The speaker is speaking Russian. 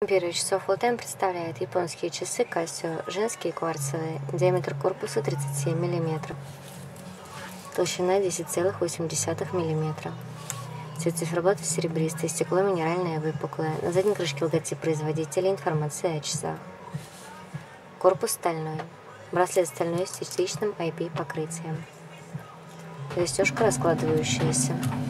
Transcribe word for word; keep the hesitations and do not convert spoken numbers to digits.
Первые часов Fulltime представляет японские часы Casio, женские кварцевые, диаметр корпуса тридцать семь миллиметров, толщина десять целых восемь десятых миллиметра. Цвет циферблата серебристый, стекло минеральное выпуклое. На задней крышке логотип производителя, информация о часах. Корпус стальной. Браслет стальной с частичным ай пи покрытием. Застежка раскладывающаяся.